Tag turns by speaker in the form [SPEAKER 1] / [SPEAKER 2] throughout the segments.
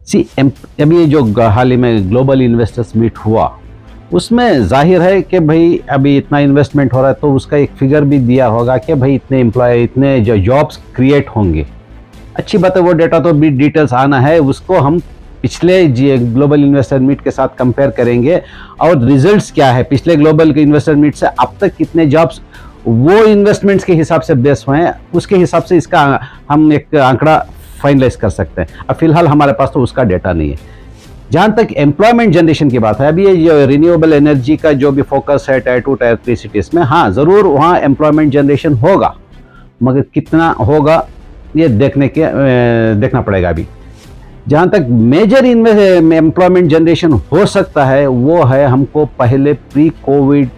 [SPEAKER 1] सी अभी जो हाल ही में ग्लोबल इन्वेस्टर्स मीट हुआ, उसमें जाहिर है कि भाई अभी इतना इन्वेस्टमेंट हो रहा है तो उसका एक फिगर भी दिया होगा कि भाई इतने एम्प्लॉय, इतने जो जॉब्स क्रिएट होंगे। अच्छी बात है, वो डेटा तो भी डिटेल्स आना है, उसको हम पिछले ग्लोबल इन्वेस्टर मीट के साथ कंपेयर करेंगे और रिजल्ट्स क्या है पिछले ग्लोबल इन्वेस्टर मीट से अब तक कितने जॉब्स वो इन्वेस्टमेंट्स के हिसाब से बेस हुए हैं, उसके हिसाब से इसका हम एक आंकड़ा फाइनलाइज कर सकते हैं। अब फिलहाल हमारे पास तो उसका डेटा नहीं है। जहाँ तक एम्प्लॉयमेंट जनरेशन की बात है, अभी ये जो रिन्यूएबल एनर्जी का जो भी फोकस है टायर 2 टायर 3 सिटीज़ में, हाँ ज़रूर वहाँ एम्प्लॉयमेंट जनरेशन होगा, मगर कितना होगा ये देखना पड़ेगा अभी। जहाँ तक मेजर एम्प्लॉयमेंट जनरेशन हो सकता है वो है हमको पहले प्री कोविड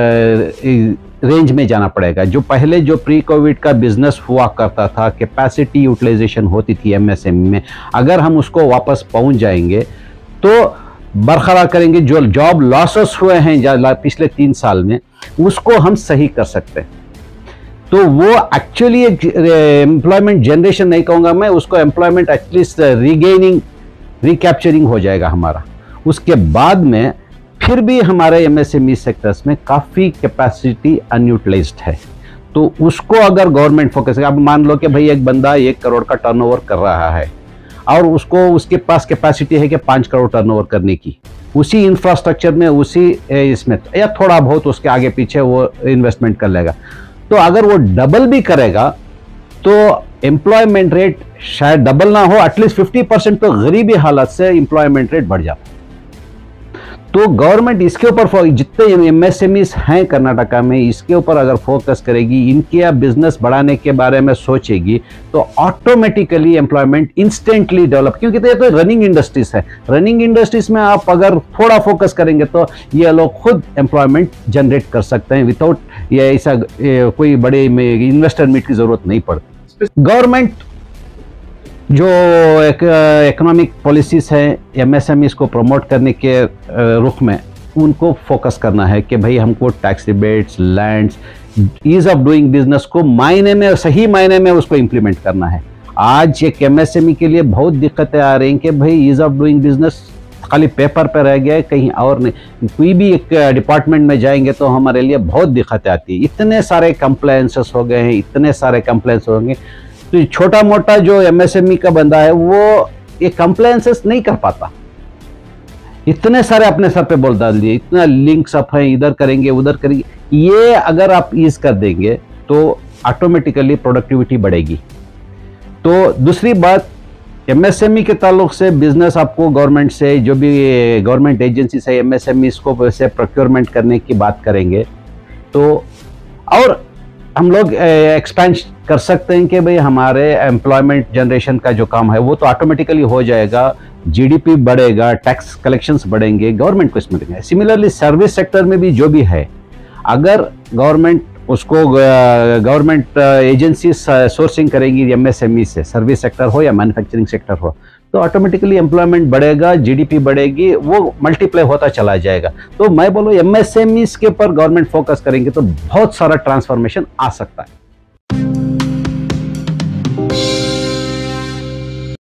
[SPEAKER 1] रेंज में जाना पड़ेगा। जो पहले जो प्री कोविड का बिजनेस हुआ करता था, कैपेसिटी यूटिलाइजेशन होती थी एमएसएमई में, अगर हम उसको वापस पहुंच जाएंगे तो बरकरार करेंगे जो जॉब लॉसेस हुए हैं पिछले 3 साल में, उसको हम सही कर सकते हैं। तो वो एक्चुअली एम्प्लॉयमेंट जनरेशन नहीं कहूँगा मैं उसको, एम्प्लॉयमेंट एटलीस्ट रीगेनिंग, रिकैप्चरिंग हो जाएगा हमारा। उसके बाद में फिर भी हमारे एमएसएमई सेक्टर्स में काफ़ी कैपेसिटी अनयूटिलाइज्ड है, तो उसको अगर गवर्नमेंट फोकस, अब मान लो कि भाई एक बंदा 1 करोड़ का टर्नओवर कर रहा है और उसके पास कैपेसिटी है कि 5 करोड़ टर्नओवर करने की, उसी इंफ्रास्ट्रक्चर में, उसी इसमें या थोड़ा बहुत उसके आगे पीछे वो इन्वेस्टमेंट कर लेगा, तो अगर वो डबल भी करेगा तो एम्प्लॉयमेंट रेट शायद डबल ना हो, एटलीस्ट 50% तो गरीबी हालत से एम्प्लॉयमेंट रेट बढ़ जाता। तो गवर्नमेंट इसके ऊपर, जितने एमएसएमईज हैं कर्नाटका में, इसके ऊपर अगर फोकस करेगी, इनके बिजनेस बढ़ाने के बारे में सोचेगी, तो ऑटोमेटिकली एम्प्लॉयमेंट इंस्टेंटली डेवलप, क्योंकि ये तो रनिंग इंडस्ट्रीज है। रनिंग इंडस्ट्रीज में आप अगर थोड़ा फोकस करेंगे तो ये लोग खुद एम्प्लॉयमेंट जनरेट कर सकते हैं, विदाउट ये ऐसा कोई बड़े इन्वेस्टर मीट की जरूरत नहीं पड़ती। गवर्नमेंट जो इकोनॉमिक पॉलिसीज़ हैं एमएसएमईज को प्रमोट करने के रुख में, उनको फोकस करना है कि भाई हमको tax rebates, lands, ease of doing business को मायने में, सही मायने में उसको इम्प्लीमेंट करना है। आज एक एमएसएमई के लिए बहुत दिक्कतें आ रही हैं कि भाई ईज ऑफ डूइंग बिजनेस खाली पेपर पर रह गया है, कहीं और नहीं। कोई भी एक डिपार्टमेंट में जाएंगे तो हमारे लिए बहुत दिक्कतें आती है। इतने सारे कंप्लायंसेस हो गए हैं, इतने सारे कंप्लायंस होंगे, तो छोटा मोटा जो एमएसएमई का बंदा है वो ये कंप्लायंसेस नहीं कर पाता। इतने सारे अपने सर पे बोल डाल दिए, इतना लिंक्स अप है, इधर करेंगे उधर करेंगे। ये अगर आप ईज कर देंगे तो ऑटोमेटिकली प्रोडक्टिविटी बढ़ेगी। तो दूसरी बात, एमएसएमई के ताल्लुक से बिजनेस आपको गवर्नमेंट से, जो भी गवर्नमेंट एजेंसी से एमएसएमई को से प्रोक्योरमेंट करने की बात करेंगे तो और हम लोग एक्सपेंड कर सकते हैं कि भाई हमारे एम्प्लॉयमेंट जनरेशन का जो काम है वो तो ऑटोमेटिकली हो जाएगा, जीडीपी बढ़ेगा, टैक्स कलेक्शंस बढ़ेंगे, गवर्नमेंट को इसमें देंगे। सिमिलरली सर्विस सेक्टर में भी जो भी है, अगर गवर्नमेंट उसको गवर्नमेंट एजेंसी सोर्सिंग करेगी एमएसएमई से, सर्विस सेक्टर हो या मैन्युफैक्चरिंग सेक्टर हो, तो ऑटोमेटिकली एम्प्लॉयमेंट बढ़ेगा, जीडीपी बढ़ेगी, वो मल्टीप्लाई होता चला जाएगा। तो मैं बोलूँ एमएसएमईज के ऊपर गवर्नमेंट फोकस करेंगे तो बहुत सारा ट्रांसफॉर्मेशन आ सकता है।